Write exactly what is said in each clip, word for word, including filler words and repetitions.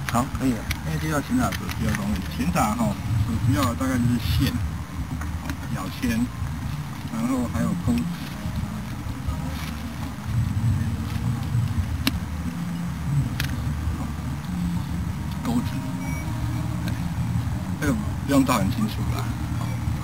好，可以了。因为这道前打所需要东西，前打哈所需要的大概就是线、咬签，然后还有钩子。钩子，这个不用照很清楚啦。好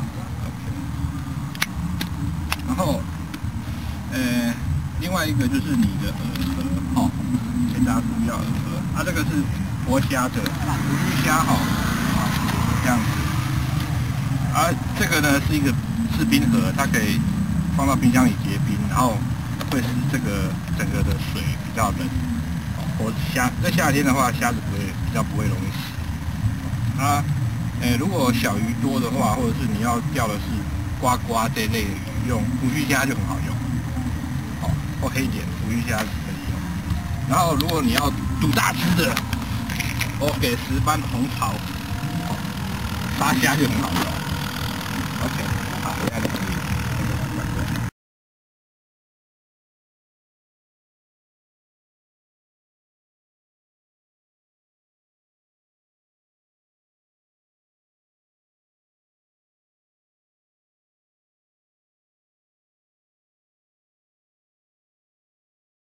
，OK。然后，呃，另外一个就是你的饵盒，哦，前打主要饵盒，它、啊、这个是活虾的，无须虾哈，啊，这样子。啊，这个呢是一个制冰盒，它可以放到冰箱里结冰，然后会使这个整个的水比较冷。活虾在夏天的话，虾子不会比较不会容易死。啊，诶、欸，如果小鱼多的话，或者是你要钓的是呱呱这类的鱼，用胡须虾就很好用。哦，或黑点胡须虾是可以用。然后如果你要赌大只的，我给石斑红潮，哦，沙虾就很好用。OK， 好，下来。